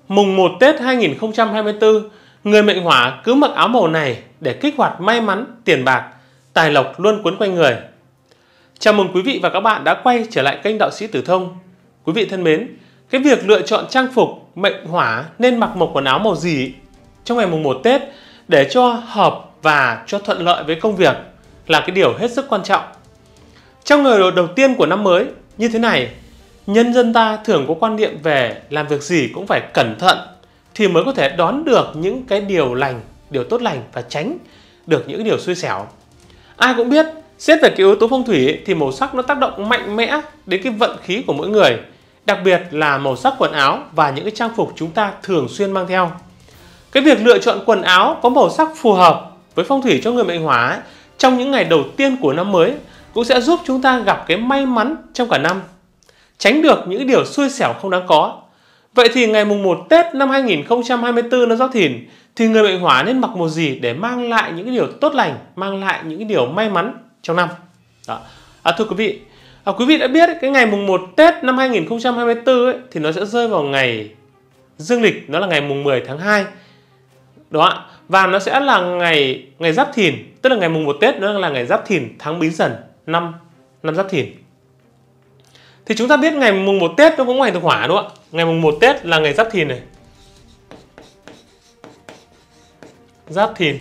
Mùng 1 Tết 2024, người mệnh Hỏa cứ mặc áo màu này để kích hoạt may mắn, tiền bạc, tài lộc luôn quấn quanh người. Chào mừng quý vị và các bạn đã quay trở lại kênh Đạo Sĩ Tử Thông. Quý vị thân mến, cái việc lựa chọn trang phục mệnh Hỏa nên mặc một quần áo màu gì trong ngày mùng 1 Tết để cho hợp và cho thuận lợi với công việc là cái điều hết sức quan trọng. Trong ngày đầu tiên của năm mới như thế này, nhân dân ta thường có quan niệm về làm việc gì cũng phải cẩn thận thì mới có thể đón được những cái điều lành, điều tốt lành và tránh được những điều xui xẻo. Ai cũng biết, xét về cái yếu tố phong thủy thì màu sắc nó tác động mạnh mẽ đến cái vận khí của mỗi người, đặc biệt là màu sắc quần áo và những cái trang phục chúng ta thường xuyên mang theo. Cái việc lựa chọn quần áo có màu sắc phù hợp với phong thủy cho người mệnh Hỏa trong những ngày đầu tiên của năm mới cũng sẽ giúp chúng ta gặp cái may mắn trong cả năm, tránh được những điều xui xẻo không đáng có. Vậy thì ngày mùng 1 Tết năm 2024 nó Giáp Thìn thì người mệnh Hỏa nên mặc màu gì để mang lại những cái điều tốt lành, mang lại những cái điều may mắn trong năm? Đó. Thưa quý vị đã biết cái ngày mùng 1 Tết năm 2024 ấy, thì nó sẽ rơi vào ngày dương lịch, nó là ngày mùng 10 tháng 2. Đó. Và nó sẽ là ngày Giáp Thìn, tức là ngày mùng 1 Tết nó là ngày Giáp Thìn, tháng Bính Dần, năm Giáp Thìn. Thì chúng ta biết ngày mùng 1 Tết nó cũng ngày thuộc Hỏa đúng không ạ? Ngày mùng 1 Tết là ngày Giáp Thìn này. Giáp Thìn.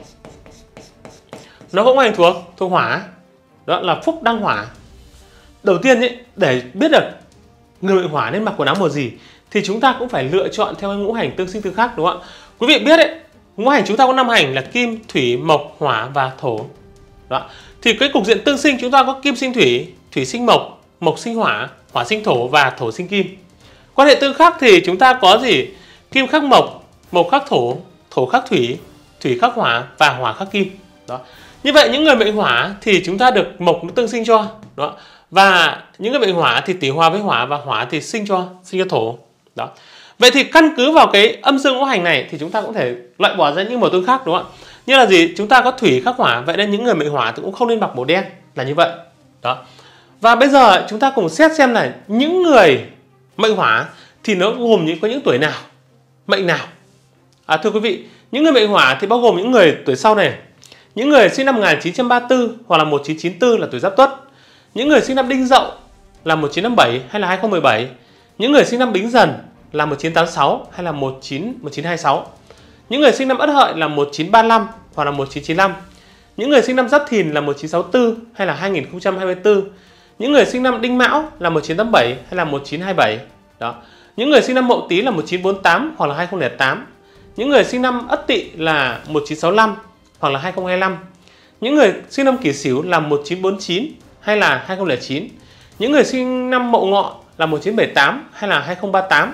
Nó cũng ngày thuộc Hỏa. Đó là Phúc Đăng Hỏa. Đầu tiên ấy, để biết được người mệnh Hỏa nên mặc quần áo màu gì thì chúng ta cũng phải lựa chọn theo ngũ hành tương sinh tương khắc đúng không ạ? Quý vị biết đấy, ngũ hành chúng ta có 5 hành là Kim, Thủy, Mộc, Hỏa và Thổ. Đó. Thì cái cục diện tương sinh chúng ta có Kim sinh Thủy, Thủy sinh Mộc, Mộc sinh Hỏa, Hỏa sinh Thổ và Thổ sinh Kim. Quan hệ tương khắc thì chúng ta có gì? Kim khắc Mộc, Mộc khắc Thổ, Thổ khắc Thủy, Thủy khắc Hỏa và Hỏa khắc Kim. Đó. Như vậy những người mệnh Hỏa thì chúng ta được Mộc nó tương sinh cho. Đó. Và những người mệnh Hỏa thì tỷ hòa với Hỏa và Hỏa thì sinh cho Thổ. Đó. Vậy thì căn cứ vào cái âm dương ngũ hành này thì chúng ta cũng thể loại bỏ ra những màu tương khắc đúng không ạ? Như là gì? Chúng ta có Thủy khắc Hỏa, vậy nên những người mệnh Hỏa thì cũng không nên mặc màu đen là như vậy. Đó. Và bây giờ chúng ta cùng xét xem là những người mệnh Hỏa thì nó gồm có những tuổi nào, mệnh nào. Thưa quý vị, những người mệnh Hỏa thì bao gồm những người tuổi sau này. Những người sinh năm 1934 hoặc là 1994 là tuổi Giáp Tuất. Những người sinh năm Đinh Dậu là 1957 hay là 2017. Những người sinh năm Bính Dần là 1986 hay là 1926. Những người sinh năm Ất Hợi là 1935 hoặc là 1995. Những người sinh năm Giáp Thìn là 1964 hay là 2024. Những người sinh năm Đinh Mão là 1987 hay là 1927. Đó. Những người sinh năm Mậu Tý là 1948 hoặc là 2008. Những người sinh năm Ất Tỵ là 1965 hoặc là 2025. Những người sinh năm Kỷ Sửu là 1949 hay là 2009. Những người sinh năm Mậu Ngọ là 1978 hay là 2038.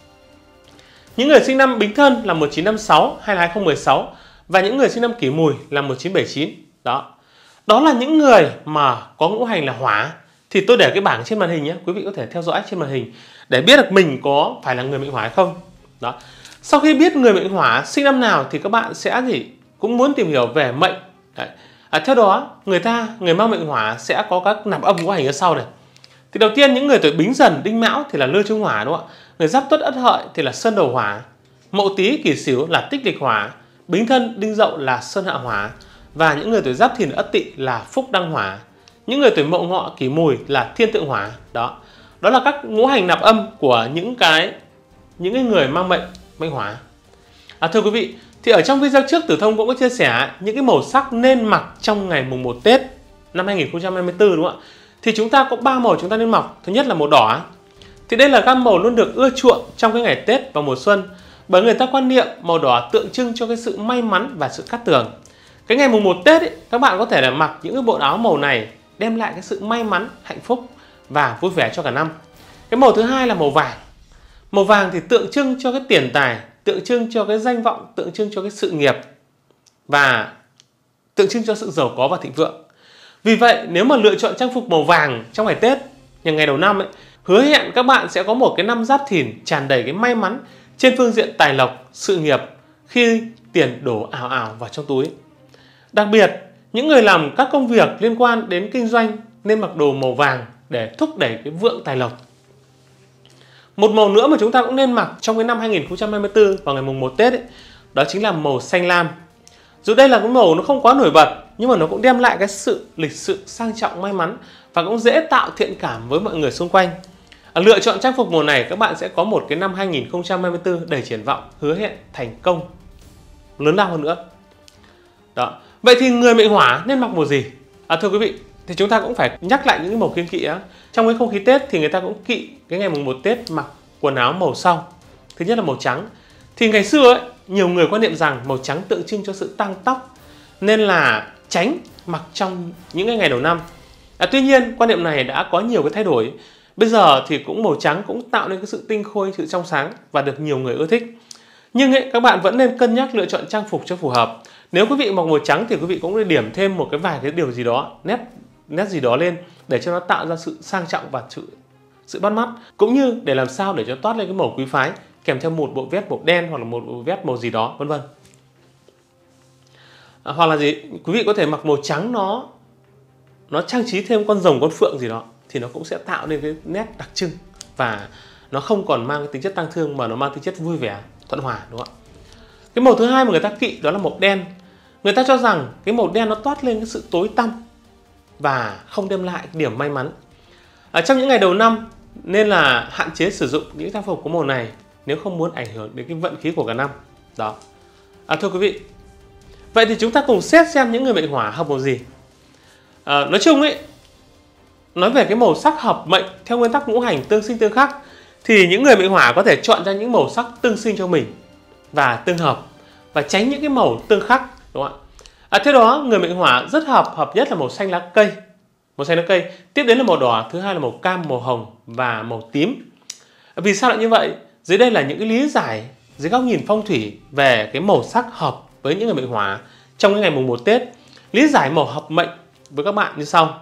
Những người sinh năm Bính Thân là 1956 hay là 2016 và những người sinh năm Kỷ Mùi là 1979. Đó. Đó là những người mà có ngũ hành là Hỏa. Thì tôi để cái bảng trên màn hình nhé, quý vị có thể theo dõi trên màn hình để biết được mình có phải là người mệnh Hỏa hay không. Đó. Sau khi biết người mệnh Hỏa sinh năm nào thì các bạn sẽ cũng muốn tìm hiểu về mệnh. Đấy. Theo đó, người mang mệnh Hỏa sẽ có các nạp âm ngũ hành ở sau này. Thì đầu tiên những người tuổi Bính Dần, Đinh Mão thì là Lư Trung Hỏa đúng không ạ? Người Giáp Tuất, Ất Hợi thì là Sơn Đầu Hỏa. Mậu Tý, Kỷ Sửu là Tích Địch Hỏa. Bính Thân, Đinh Dậu là Sơn Hạ Hỏa. Và những người tuổi Giáp Thìn, Ất Tỵ là Phúc Đăng Hỏa. Những người tuổi Mậu Ngọ, Kỷ Mùi là Thiên Tượng Hỏa. Đó là các ngũ hành nạp âm của những người mang mệnh Hỏa. Thưa quý vị, thì ở trong video trước Tử Thông cũng có chia sẻ những cái màu sắc nên mặc trong ngày mùng 1 Tết năm 2024 đúng không ạ? Thì chúng ta có 3 màu chúng ta nên mặc. Thứ nhất là màu đỏ. Thì đây là gam màu luôn được ưa chuộng trong cái ngày Tết và mùa xuân, bởi người ta quan niệm màu đỏ tượng trưng cho cái sự may mắn và sự cát tường. Cái ngày mùng 1 Tết các bạn có thể là mặc những cái bộ áo màu này đem lại cái sự may mắn, hạnh phúc và vui vẻ cho cả năm. Cái màu thứ hai là màu vàng. Màu vàng thì tượng trưng cho cái tiền tài, tượng trưng cho cái danh vọng, tượng trưng cho cái sự nghiệp và tượng trưng cho sự giàu có và thịnh vượng. Vì vậy nếu mà lựa chọn trang phục màu vàng trong ngày Tết, ngày đầu năm hứa hẹn các bạn sẽ có một cái năm Giáp Thìn tràn đầy cái may mắn trên phương diện tài lộc, sự nghiệp khi tiền đổ ào ào vào trong túi. Đặc biệt, những người làm các công việc liên quan đến kinh doanh nên mặc đồ màu vàng để thúc đẩy cái vượng tài lộc. Một màu nữa mà chúng ta cũng nên mặc trong cái năm 2024 vào ngày mùng 1 Tết ấy, đó chính là màu xanh lam. Dù đây là cái màu nó không quá nổi bật, nhưng mà nó cũng đem lại cái sự lịch sự, sang trọng, may mắn và cũng dễ tạo thiện cảm với mọi người xung quanh. Lựa chọn trang phục màu này, các bạn sẽ có một cái năm 2024 đầy triển vọng, hứa hẹn thành công lớn lao hơn nữa. Đó. Vậy thì người mệnh Hỏa nên mặc màu gì? Thưa quý vị, thì chúng ta cũng phải nhắc lại những cái màu kiêng kỵ á. Trong cái không khí Tết thì người ta cũng kỵ cái ngày mùng 1 Tết mặc quần áo màu sau. Thứ nhất là màu trắng. Thì ngày xưa ấy, nhiều người quan niệm rằng màu trắng tượng trưng cho sự tăng tóc, nên là tránh mặc trong những cái ngày đầu năm. Tuy nhiên quan niệm này đã có nhiều cái thay đổi. Bây giờ thì cũng màu trắng cũng tạo nên cái sự tinh khôi, sự trong sáng và được nhiều người ưa thích. Nhưng các bạn vẫn nên cân nhắc lựa chọn trang phục cho phù hợp. Nếu quý vị mặc màu trắng thì quý vị cũng nên điểm thêm một cái vài cái điều gì đó, nét gì đó lên để cho nó tạo ra sự sang trọng và sự bắt mắt, cũng như để làm sao để cho toát lên cái màu quý phái kèm theo một bộ vest màu đen hoặc là một bộ vest màu gì đó, vân vân. Hoặc là gì, quý vị có thể mặc màu trắng nó trang trí thêm con rồng, con phượng gì đó thì nó cũng sẽ tạo nên cái nét đặc trưng và nó không còn mang cái tính chất tang thương mà nó mang tính chất vui vẻ, thuận hòa, đúng không ạ? Cái màu thứ hai mà người ta kỵ đó là màu đen. Người ta cho rằng cái màu đen nó toát lên cái sự tối tăm và không đem lại điểm may mắn. Trong những ngày đầu năm nên là hạn chế sử dụng những trang phục có màu này nếu không muốn ảnh hưởng đến cái vận khí của cả năm. Đó. Thưa quý vị, vậy thì chúng ta cùng xét xem những người mệnh Hỏa hợp màu gì. Nói chung ấy, nói về cái màu sắc hợp mệnh theo nguyên tắc ngũ hành tương sinh tương khắc thì những người mệnh Hỏa có thể chọn ra những màu sắc tương sinh cho mình và tương hợp và tránh những cái màu tương khắc, đúng không ạ? Theo đó, người mệnh Hỏa rất hợp nhất là màu xanh lá cây. Màu xanh lá cây, tiếp đến là màu đỏ, thứ hai là màu cam, màu hồng và màu tím. Vì sao lại như vậy? Dưới đây là những cái lý giải dưới góc nhìn phong thủy về cái màu sắc hợp với những người mệnh Hỏa trong cái ngày mùng 1 Tết. Lý giải màu hợp mệnh với các bạn như sau.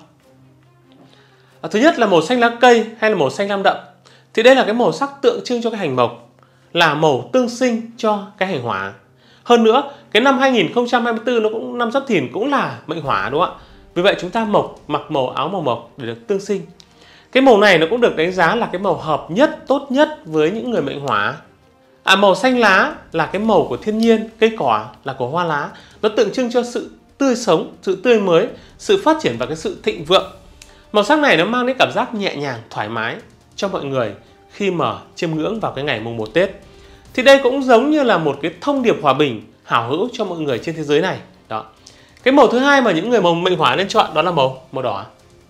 Thứ nhất là màu xanh lá cây hay là màu xanh lam đậm. Thì đây là cái màu sắc tượng trưng cho cái hành mộc, là màu tương sinh cho cái hành Hỏa. Hơn nữa, cái năm 2024 nó cũng năm Giáp Thìn cũng là mệnh Hỏa, đúng không ạ? Vì vậy chúng ta mặc màu áo màu mộc để được tương sinh. Cái màu này nó cũng được đánh giá là cái màu hợp nhất, tốt nhất với những người mệnh Hỏa. Màu xanh lá là cái màu của thiên nhiên, cây cỏ là của hoa lá. Nó tượng trưng cho sự tươi sống, sự tươi mới, sự phát triển và cái sự thịnh vượng. Màu sắc này nó mang đến cảm giác nhẹ nhàng, thoải mái cho mọi người khi mà chiêm ngưỡng vào cái ngày mùng 1 Tết. Thì đây cũng giống như là một cái thông điệp hòa bình, hảo hữu cho mọi người trên thế giới này. Đó. Cái màu thứ hai mà những người mệnh Hỏa nên chọn đó là màu đỏ.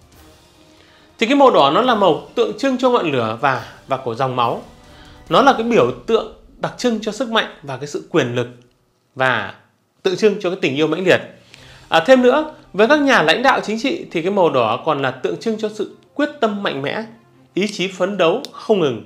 Thì cái màu đỏ nó là màu tượng trưng cho ngọn lửa và của dòng máu. Nó là cái biểu tượng đặc trưng cho sức mạnh và cái sự quyền lực và tượng trưng cho cái tình yêu mãnh liệt. Thêm nữa, với các nhà lãnh đạo chính trị thì cái màu đỏ còn là tượng trưng cho sự quyết tâm mạnh mẽ, ý chí phấn đấu không ngừng.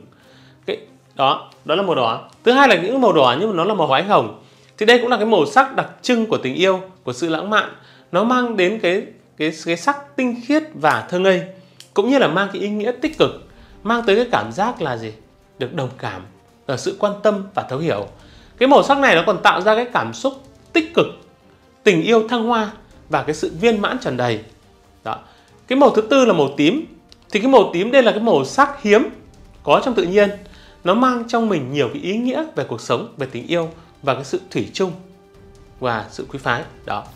Đó là màu đỏ. Thứ hai là những màu đỏ nhưng mà nó là màu ánh hồng. Thì đây cũng là cái màu sắc đặc trưng của tình yêu, của sự lãng mạn. Nó mang đến cái sắc tinh khiết và thơ ngây, cũng như là mang cái ý nghĩa tích cực, mang tới cái cảm giác là gì? Được đồng cảm, sự quan tâm và thấu hiểu. Cái màu sắc này nó còn tạo ra cái cảm xúc tích cực, tình yêu thăng hoa và cái sự viên mãn tràn đầy. Đó. Cái màu thứ tư là màu tím. Thì cái màu tím đây là cái màu sắc hiếm có trong tự nhiên. Nó mang trong mình nhiều cái ý nghĩa về cuộc sống, về tình yêu và cái sự thủy chung và sự quý phái. Đó.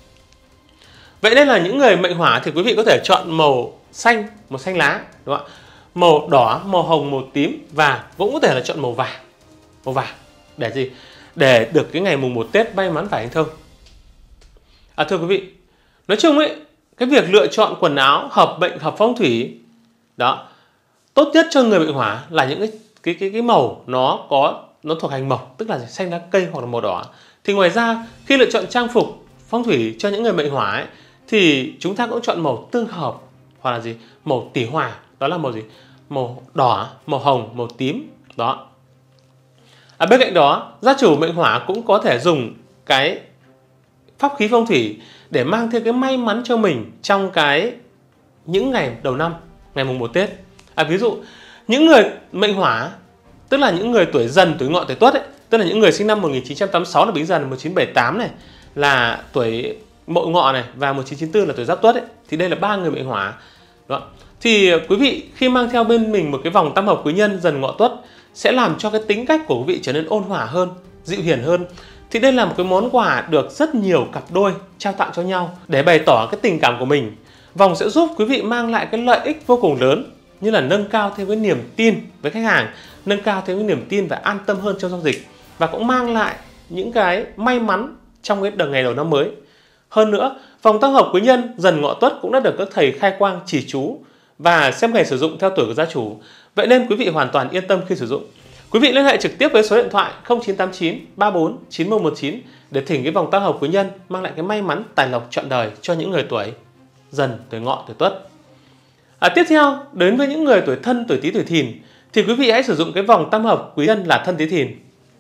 Vậy nên là những người mệnh Hỏa thì quý vị có thể chọn màu xanh lá, đúng không ạ? Màu đỏ, màu hồng, màu tím và cũng có thể là chọn màu vàng. Màu vàng để gì? Để được cái ngày mùng 1 Tết may mắn và hanh thông. Thưa quý vị, nói chung ấy, cái việc lựa chọn quần áo hợp mệnh, hợp phong thủy đó, tốt nhất cho người mệnh Hỏa là những cái màu nó thuộc hành mộc, tức là xanh lá cây hoặc là màu đỏ. Thì ngoài ra, khi lựa chọn trang phục phong thủy cho những người mệnh Hỏa ấy, thì chúng ta cũng chọn màu tương hợp hoặc là gì? Màu tỷ hòa, đó là màu gì? Màu đỏ, màu hồng, màu tím. Đó. Bên cạnh đó, gia chủ mệnh Hỏa cũng có thể dùng cái pháp khí phong thủy để mang thêm cái may mắn cho mình trong những ngày đầu năm, ngày mùng 1 Tết. Ví dụ, những người mệnh Hỏa, tức là những người tuổi Dần, tuổi Ngọ, tuổi Tuất ấy, tức là những người sinh năm 1986 là Bính Dần, 1978 này là tuổi Mậu Ngọ này và 1994 là tuổi Giáp Tuất ấy, thì đây là 3 người mệnh Hỏa. Đó. Thì quý vị khi mang theo bên mình một cái vòng tam hợp quý nhân Dần Ngọ Tuất sẽ làm cho cái tính cách của quý vị trở nên ôn hòa hơn, dịu hiền hơn. Thì đây là một cái món quà được rất nhiều cặp đôi trao tặng cho nhau để bày tỏ cái tình cảm của mình. Vòng sẽ giúp quý vị mang lại cái lợi ích vô cùng lớn, như là nâng cao thêm cái niềm tin với khách hàng, nâng cao thêm cái niềm tin và an tâm hơn trong giao dịch, và cũng mang lại những cái may mắn trong cái ngày đầu năm mới. Hơn nữa, vòng tam hợp quý nhân Dần Ngọ Tuất cũng đã được các thầy khai quang chỉ chú và xem ngày sử dụng theo tuổi của gia chủ. Vậy nên quý vị hoàn toàn yên tâm khi sử dụng. Quý vị liên hệ trực tiếp với số điện thoại 0989 34 9119 để thỉnh cái vòng tam hợp quý nhân mang lại cái may mắn tài lộc trọn đời cho những người tuổi Dần, tuổi Ngọ, tuổi Tuất. Tiếp theo, đến với những người tuổi Thân, tuổi Tý, tuổi Thìn thì quý vị hãy sử dụng cái vòng tam hợp quý nhân là Thân Tý Thìn.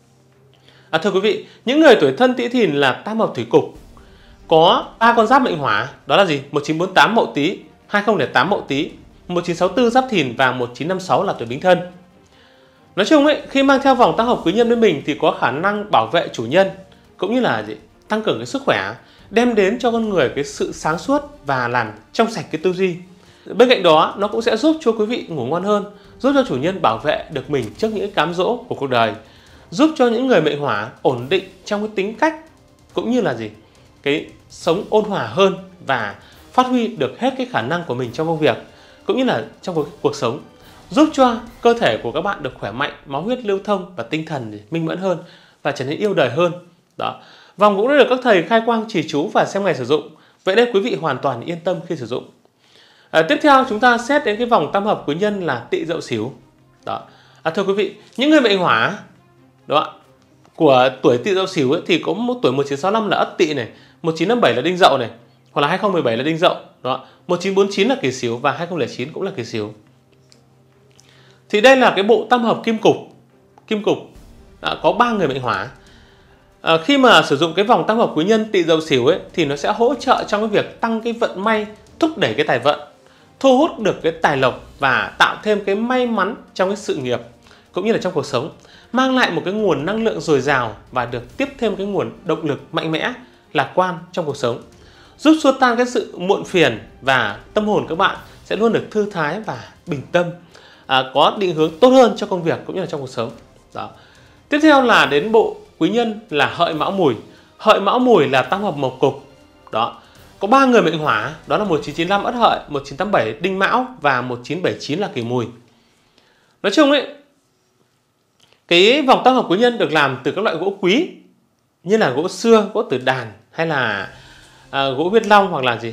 Thưa quý vị, những người tuổi Thân Tý Thìn là tam hợp thủy cục, có 3 con giáp mệnh hỏa, đó là gì? 1948 Mậu Tý, 2008 Mậu Tý, 1964 Giáp Thìn và 1956 là tuổi Bính Thân. Nói chung ấy, khi mang theo vòng tam hợp quý nhân với mình thì có khả năng bảo vệ chủ nhân, cũng như là tăng cường cái sức khỏe, đem đến cho con người cái sự sáng suốt và làm trong sạch cái tư duy. Bên cạnh đó, nó cũng sẽ giúp cho quý vị ngủ ngon hơn, giúp cho chủ nhân bảo vệ được mình trước những cám dỗ của cuộc đời, giúp cho những người mệnh hỏa ổn định trong cái tính cách, cũng như là cái sống ôn hòa hơn và phát huy được hết cái khả năng của mình trong công việc, cũng như là trong cuộc sống, giúp cho cơ thể của các bạn được khỏe mạnh, máu huyết lưu thông và tinh thần minh mẫn hơn và trở nên yêu đời hơn. Đó. Vòng cũng đã được các thầy khai quang chỉ chú và xem ngày sử dụng. Vậy nên quý vị hoàn toàn yên tâm khi sử dụng. Tiếp theo chúng ta xét đến cái vòng tam hợp quý nhân là Tỵ Dậu Sửu. Đó. Thưa quý vị, những người mệnh hỏa đó của tuổi Tỵ Dậu Sửu thì có một tuổi 1965 là Ất Tỵ này, 1957 là Đinh Dậu này, hoặc là 2017 là Đinh Dậu, đó, 1949 là Kỷ Sửu và 2009 cũng là Kỷ Sửu. Thì đây là cái bộ tam hợp kim cục. Kim cục có 3 người mệnh hỏa. Khi mà sử dụng cái vòng tam hợp quý nhân Tỵ Dậu Sửu ấy thì nó sẽ hỗ trợ trong cái việc tăng cái vận may, thúc đẩy cái tài vận, thu hút được cái tài lộc và tạo thêm cái may mắn trong cái sự nghiệp cũng như là trong cuộc sống, mang lại một cái nguồn năng lượng dồi dào và được tiếp thêm cái nguồn động lực mạnh mẽ, lạc quan trong cuộc sống, giúp xua tan cái sự muộn phiền và tâm hồn các bạn sẽ luôn được thư thái và bình tâm, có định hướng tốt hơn cho công việc cũng như là trong cuộc sống. Đó. Tiếp theo là đến bộ quý nhân là Hợi Mão Mùi. Hợi Mão Mùi là tam hợp mộc cục. Đó. Có 3 người mệnh hỏa, đó là 1995 Ất Hợi, 1987 Đinh Mão và 1979 là Kỷ Mùi. Nói chung ấy, cái vòng tam hợp quý nhân được làm từ các loại gỗ quý như là gỗ sưa, gỗ tử đàn hay là gỗ huyết long hoặc là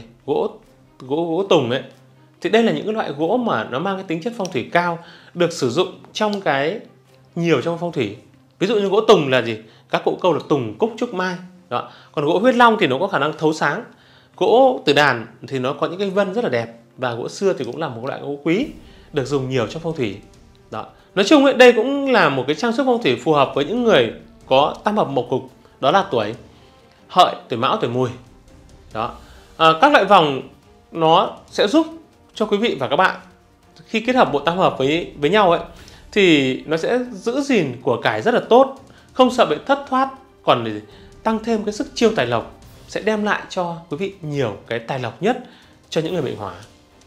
gỗ tùng ấy. Thì đây là những cái loại gỗ mà nó mang cái tính chất phong thủy cao, được sử dụng trong nhiều trong phong thủy. Ví dụ như gỗ tùng là các cụ câu là tùng, cúc, trúc, mai. Đó. Còn gỗ huyết long thì nó có khả năng thấu sáng. Gỗ tử đàn thì nó có những cái vân rất là đẹp, và gỗ sưa thì cũng là một loại gỗ quý được dùng nhiều trong phong thủy. Đó. Nói chung ấy, đây cũng là một cái trang sức phong thủy phù hợp với những người có tam hợp mộc cục, đó là tuổi Hợi, tuổi Mão, tuổi Mùi. Đó. Các loại vòng nó sẽ giúp cho quý vị và các bạn khi kết hợp bộ tam hợp với nhau ấy thì nó sẽ giữ gìn của cải rất là tốt, không sợ bị thất thoát, còn để tăng thêm cái sức chiêu tài lộc, sẽ đem lại cho quý vị nhiều cái tài lộc nhất cho những người mệnh hỏa.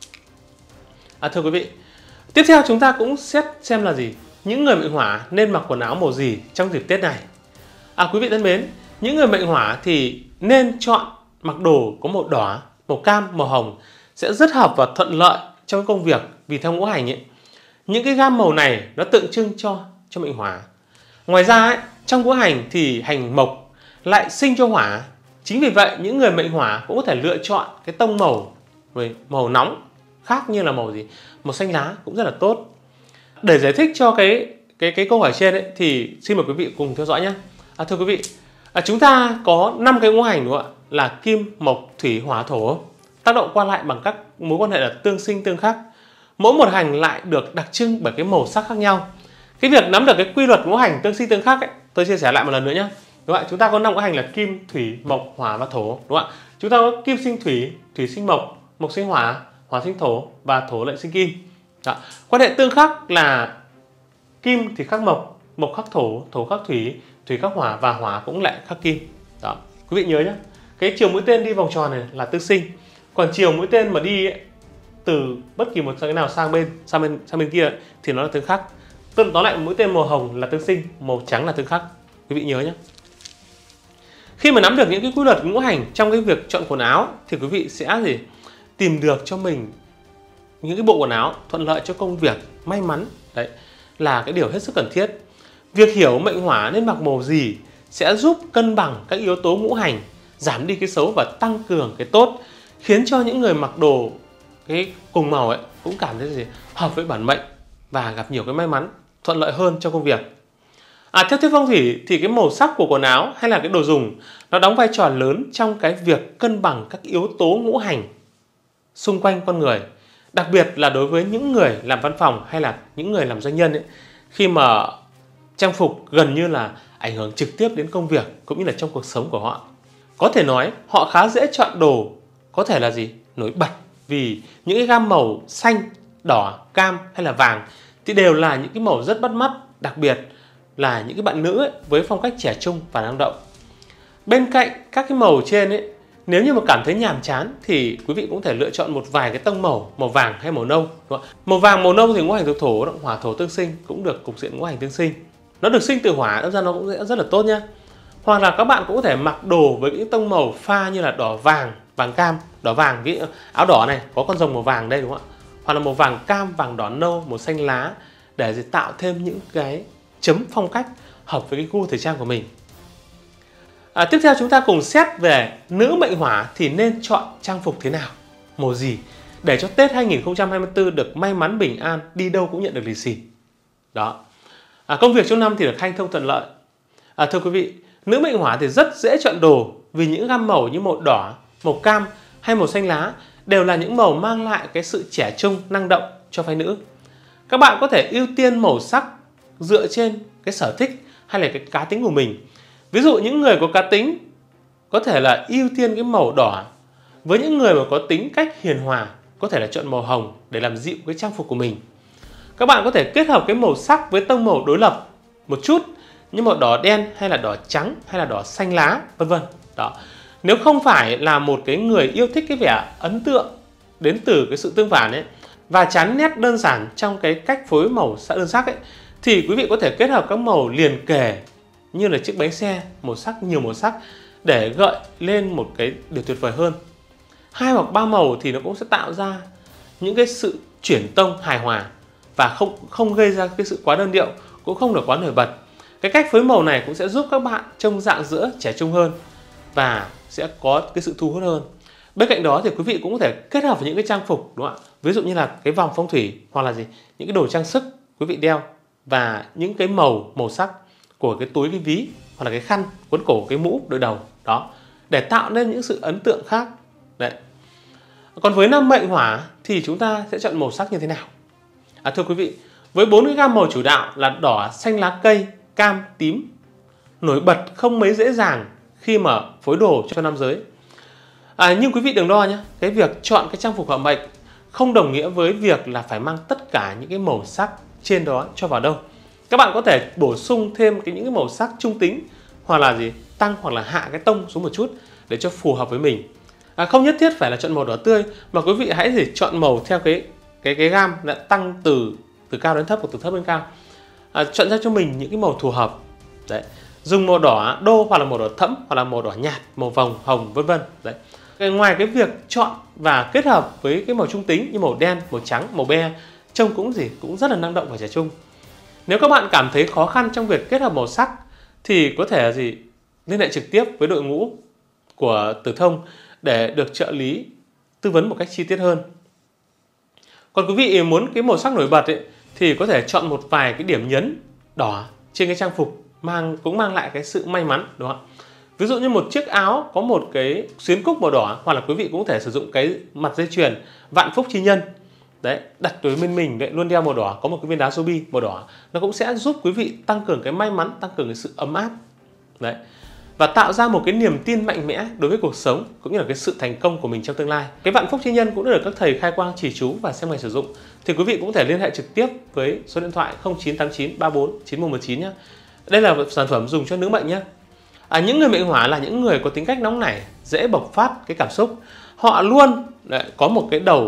Thưa quý vị, tiếp theo chúng ta cũng xét xem là những người mệnh hỏa nên mặc quần áo màu gì trong dịp Tết này. Quý vị thân mến, những người mệnh hỏa thì nên chọn mặc đồ có màu đỏ, màu cam, màu hồng sẽ rất hợp và thuận lợi trong công việc, vì theo ngũ hành ấy, những cái gam màu này nó tượng trưng cho mệnh hỏa. Ngoài ra ấy, trong ngũ hành thì hành mộc lại sinh cho hỏa. Chính vì vậy những người mệnh hỏa cũng có thể lựa chọn cái tông màu nóng khác, như là màu xanh lá cũng rất là tốt. Để giải thích cho cái câu hỏi trên ấy, thì xin mời quý vị cùng theo dõi nhé. Thưa quý vị, chúng ta có 5 cái ngũ hành, đúng không ạ? Là kim, mộc, thủy, hỏa, thổ, tác động qua lại bằng các mối quan hệ là tương sinh tương khắc. Mỗi một hành lại được đặc trưng bởi cái màu sắc khác nhau. Cái việc nắm được cái quy luật ngũ hành tương sinh tương khắc ấy, tôi chia sẻ lại một lần nữa nhé. Đúng không? Chúng ta có 5 ngũ hành là kim, thủy, mộc, hỏa và thổ, đúng không ạ? Chúng ta có kim sinh thủy, thủy sinh mộc, mộc sinh hỏa, hỏa sinh thổ và thổ lại sinh kim. Đó. Quan hệ tương khắc là kim thì khắc mộc, mộc khắc thổ, thổ khắc thủy, thủy khắc hỏa và hỏa cũng lại khắc kim. Đó. Quý vị nhớ nhé, cái chiều mũi tên đi vòng tròn này là tương sinh, còn chiều mũi tên mà đi ấy, từ bất kỳ một cái nào sang bên kia thì nó là tương khắc. Nó lại mũi tên màu hồng là tương sinh, màu trắng là tương khắc. Quý vị nhớ nhé. Khi mà nắm được những cái quy luật ngũ hành trong cái việc chọn quần áo thì quý vị sẽ tìm được cho mình những cái bộ quần áo thuận lợi cho công việc, may mắn. Đấy là cái điều hết sức cần thiết. Việc hiểu mệnh hỏa nên mặc màu gì sẽ giúp cân bằng các yếu tố ngũ hành, giảm đi cái xấu và tăng cường cái tốt, khiến cho những người mặc đồ cái cùng màu ấy cũng cảm thấy hợp với bản mệnh và gặp nhiều cái may mắn, thuận lợi hơn trong công việc. Theo thuyết phong thủy thì cái màu sắc của quần áo hay là cái đồ dùng nó đóng vai trò lớn trong cái việc cân bằng các yếu tố ngũ hành xung quanh con người. Đặc biệt là đối với những người làm văn phòng hay là những người làm doanh nhân ấy, khi mà trang phục gần như là ảnh hưởng trực tiếp đến công việc cũng như là trong cuộc sống của họ. Có thể nói họ khá dễ chọn đồ có thể là nổi bật, vì những cái gam màu xanh, đỏ, cam hay là vàng thì đều là những cái màu rất bắt mắt, đặc biệt là những cái bạn nữ ấy, với phong cách trẻ trung và năng động. Bên cạnh các cái màu trên ấy, nếu như mà cảm thấy nhàm chán thì quý vị cũng thể lựa chọn một vài cái tông màu vàng hay màu nâu. Màu vàng, màu nâu thì ngũ hành thuộc thổ, hỏa thổ tương sinh, cũng được cục diện ngũ hành tương sinh. Nó được sinh từ hỏa, đâm ra nó cũng sẽ rất là tốt nhá. Hoặc là các bạn cũng có thể mặc đồ với những tông màu pha như là đỏ vàng, vàng cam, đỏ vàng, cái áo đỏ này có con rồng màu vàng đây đúng không ạ? Hoặc là màu vàng cam, vàng đỏ nâu, màu xanh lá để tạo thêm những cái chấm phong cách hợp với cái gu thời trang của mình. Tiếp theo chúng ta cùng xét về nữ mệnh hỏa thì nên chọn trang phục thế nào, màu gì để cho Tết 2024 được may mắn bình an, đi đâu cũng nhận được lì xì. Đó. Công việc trong năm thì được hanh thông thuận lợi. Thưa quý vị, nữ mệnh hỏa thì rất dễ chọn đồ vì những gam màu như màu đỏ, màu cam hay màu xanh lá đều là những màu mang lại cái sự trẻ trung, năng động cho phái nữ. Các bạn có thể ưu tiên màu sắc dựa trên cái sở thích hay là cái cá tính của mình. Ví dụ những người có cá tính có thể là ưu tiên cái màu đỏ. Với những người mà có tính cách hiền hòa có thể là chọn màu hồng để làm dịu cái trang phục của mình. Các bạn có thể kết hợp cái màu sắc với tông màu đối lập một chút như màu đỏ đen hay là đỏ trắng hay là đỏ xanh lá, vân vân. Đó. Nếu không phải là một cái người yêu thích cái vẻ ấn tượng đến từ cái sự tương phản ấy và chán nét đơn giản trong cái cách phối màu sắc đơn sắc ấy, thì quý vị có thể kết hợp các màu liền kề như là chiếc bánh xe, nhiều màu sắc để gợi lên một cái điều tuyệt vời hơn. 2 hoặc 3 màu thì nó cũng sẽ tạo ra những cái sự chuyển tông hài hòa và không gây ra cái sự quá đơn điệu, cũng không được quá nổi bật. Cái cách phối màu này cũng sẽ giúp các bạn trông dạng dỡ, trẻ trung hơn và sẽ có cái sự thu hút hơn. Bên cạnh đó thì quý vị cũng có thể kết hợp với những cái trang phục, đúng không ạ? Ví dụ như là cái vòng phong thủy hoặc là những cái đồ trang sức quý vị đeo và những cái màu sắc của cái túi, cái ví hoặc là cái khăn quấn cổ, cái mũ đội đầu đó để tạo nên những sự ấn tượng khác. Đấy. Còn với nam mệnh hỏa thì chúng ta sẽ chọn màu sắc như thế nào? Thưa quý vị, với 4 cái gam màu chủ đạo là đỏ, xanh lá cây, cam, tím, nổi bật không mấy dễ dàng khi mà phối đồ cho nam giới. Nhưng quý vị đừng lo nhé, cái việc chọn cái trang phục hợp mệnh không đồng nghĩa với việc là phải mang tất cả những cái màu sắc trên đó cho vào đâu. Các bạn có thể bổ sung thêm những cái màu sắc trung tính hoặc là tăng hoặc là hạ cái tông xuống một chút để cho phù hợp với mình. Không nhất thiết phải là chọn màu đỏ tươi mà quý vị hãy chọn màu theo cái gam đã tăng từ cao đến thấp hoặc từ thấp đến cao. Chọn ra cho mình những cái màu phù hợp. Đấy. Dùng màu đỏ đô hoặc là màu đỏ thẫm hoặc là màu đỏ nhạt, màu vàng, hồng, vân vân. Đấy. Ngoài cái việc chọn và kết hợp với cái màu trung tính như màu đen, màu trắng, màu be, trông cũng rất là năng động và trẻ trung. Nếu các bạn cảm thấy khó khăn trong việc kết hợp màu sắc thì có thể liên hệ trực tiếp với đội ngũ của Tử Thông để được trợ lý tư vấn một cách chi tiết hơn. Còn quý vị muốn cái màu sắc nổi bật thì có thể chọn một vài cái điểm nhấn đỏ trên cái trang phục cũng mang lại cái sự may mắn, đúng không ạ? Ví dụ như một chiếc áo có một cái xuyến cúc màu đỏ, hoặc là quý vị cũng có thể sử dụng cái mặt dây chuyền vạn phúc chi nhân. Đấy, đặt đối bên mình luôn đeo màu đỏ, có một cái viên đá ruby màu đỏ, nó cũng sẽ giúp quý vị tăng cường cái may mắn, tăng cường cái sự ấm áp. Đấy. Và tạo ra một cái niềm tin mạnh mẽ đối với cuộc sống cũng như là cái sự thành công của mình trong tương lai. Cái vạn phúc chi nhân cũng được các thầy khai quang chỉ chú và xem ngày sử dụng. Thì quý vị cũng có thể liên hệ trực tiếp với số điện thoại 0989 34 9119 nhé. Đây là sản phẩm dùng cho nữ mệnh nhé. Những người mệnh hỏa là những người có tính cách nóng nảy, dễ bộc phát cái cảm xúc. Họ luôn có một cái đầu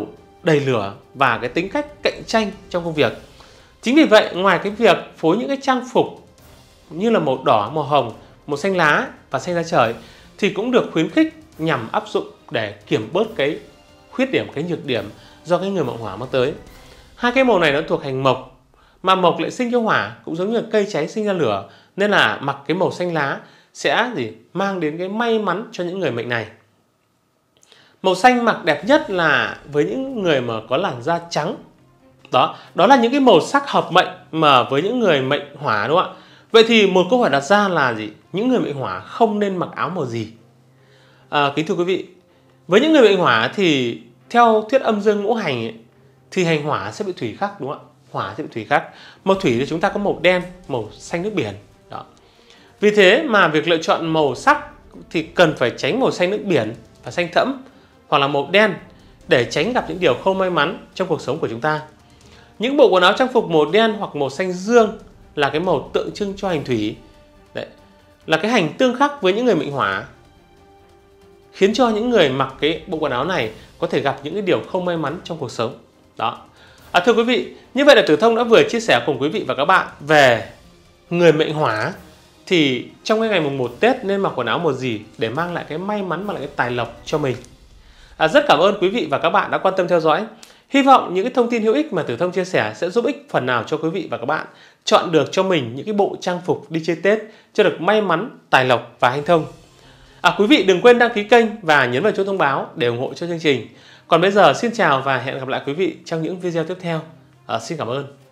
đầy lửa và cái tính cách cạnh tranh trong công việc. Chính vì vậy, ngoài cái việc phối những cái trang phục như là màu đỏ, màu hồng, màu xanh lá và xanh lá trời thì cũng được khuyến khích nhằm áp dụng để kiểm bớt cái khuyết điểm, cái nhược điểm do cái người mậu hỏa mang tới. Hai cái màu này nó thuộc hành mộc, mà mộc lại sinh cho hỏa, cũng giống như là cây cháy sinh ra lửa, nên là mặc cái màu xanh lá sẽ mang đến cái may mắn cho những người mệnh này. Màu xanh mặc đẹp nhất là với những người mà có làn da trắng. Đó là những cái màu sắc hợp mệnh mà với những người mệnh hỏa, đúng không ạ? Vậy thì một câu hỏi đặt ra là những người mệnh hỏa không nên mặc áo màu gì? Kính thưa quý vị, với những người mệnh hỏa thì theo thuyết âm dương ngũ hành ấy, thì hành hỏa sẽ bị thủy khắc, đúng không ạ? Hỏa sẽ bị thủy khắc. Màu thủy thì chúng ta có màu đen, màu xanh nước biển. Đó. Vì thế mà việc lựa chọn màu sắc thì cần phải tránh màu xanh nước biển và xanh thẫm hoặc là màu đen để tránh gặp những điều không may mắn trong cuộc sống của chúng ta. Những bộ quần áo trang phục màu đen hoặc màu xanh dương là cái màu tượng trưng cho hành thủy. Đấy, là cái hành tương khắc với những người mệnh hỏa, khiến cho những người mặc cái bộ quần áo này có thể gặp những cái điều không may mắn trong cuộc sống. Đó. Thưa quý vị, như vậy là Tử Thông đã vừa chia sẻ cùng quý vị và các bạn về người mệnh hỏa thì trong cái ngày mùng 1 Tết nên mặc quần áo màu gì để mang lại cái may mắn, mang lại cái tài lộc cho mình. Rất cảm ơn quý vị và các bạn đã quan tâm theo dõi. Hy vọng những cái thông tin hữu ích mà Tử Thông chia sẻ sẽ giúp ích phần nào cho quý vị và các bạn chọn được cho mình những cái bộ trang phục đi chơi Tết cho được may mắn, tài lộc và hanh thông. Quý vị đừng quên đăng ký kênh và nhấn vào chuông thông báo để ủng hộ cho chương trình. Còn bây giờ xin chào và hẹn gặp lại quý vị trong những video tiếp theo. Xin cảm ơn.